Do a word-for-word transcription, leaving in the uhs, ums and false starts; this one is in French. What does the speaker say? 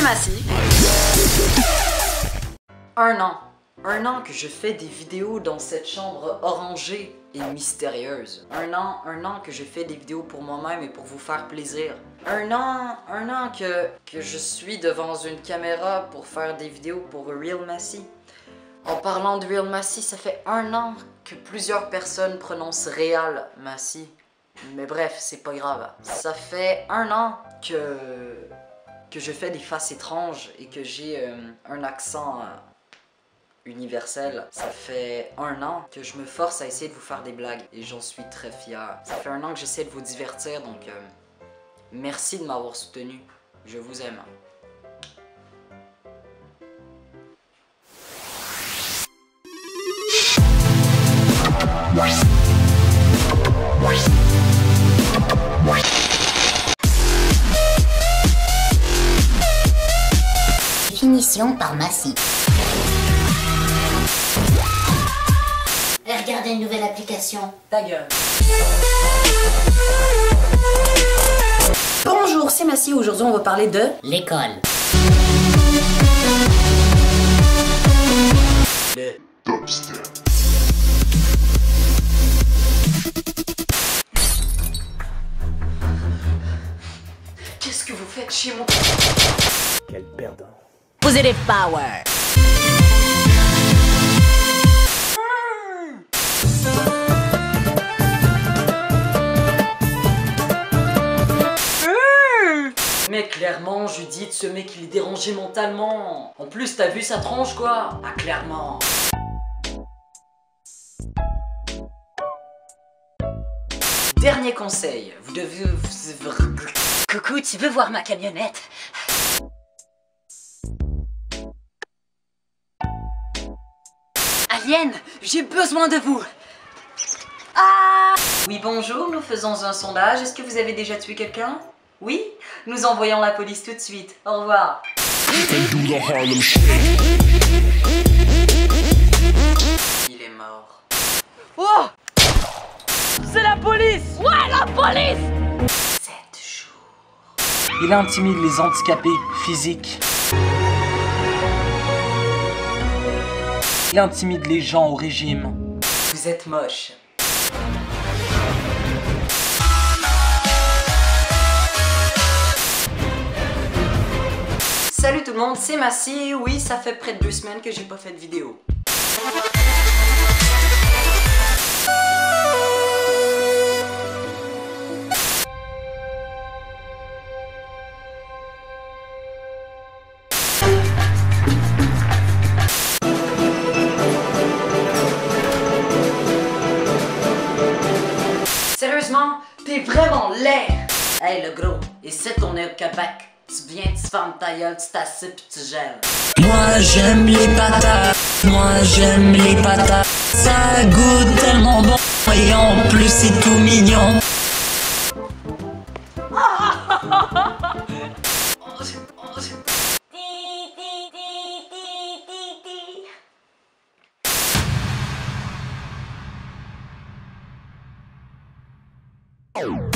Massy. Un an. Un an que je fais des vidéos dans cette chambre orangée et mystérieuse. Un an, un an que je fais des vidéos pour moi-même et pour vous faire plaisir. Un an, un an que, que je suis devant une caméra pour faire des vidéos pour Real Massy. En parlant de Real Massy, ça fait un an que plusieurs personnes prononcent Real Massy. Mais bref, c'est pas grave. Ça fait un an que, que je fais des faces étranges et que j'ai euh, un accent euh, universel. Ça fait un an que je me force à essayer de vous faire des blagues et j'en suis très fier. Ça fait un an que j'essaie de vous divertir, donc euh, merci de m'avoir soutenu. Je vous aime. Définition par Massy. Et regardez une nouvelle application. Ta gueule. Bonjour, c'est Massy. Aujourd'hui, on va parler de L'école. Le Dubstep. Qu'est-ce que vous faites chez moi? Quel perdant. Positive power. Mais clairement, Judith, ce mec il est dérangé mentalement. En plus, t'as vu sa tronche quoi? Ah, clairement. Dernier conseil, vous devez... Coucou, tu veux voir ma camionnette? Alien, j'ai besoin de vous. Ah! Oui, bonjour, nous faisons un sondage. Est-ce que vous avez déjà tué quelqu'un? Oui? Nous envoyons la police tout de suite. Au revoir. Il est mort. Oh! C'est la police! Ouais, la police! Sept jours. Il intimide les handicapés physiques. Il intimide les gens au régime. Vous êtes moche. Salut tout le monde, c'est Massy. Oui, ça fait près de deux semaines que j'ai pas fait de vidéo. Sérieusement, t'es vraiment laid! Hey le gros, et c'est ton est au Québec. Tu viens, tu fermes ta gueule, tu t'assieds pis tu gèles. Moi j'aime les patates, moi j'aime les patates. Ça goûte tellement bon et en plus c'est tout mignon. Oh.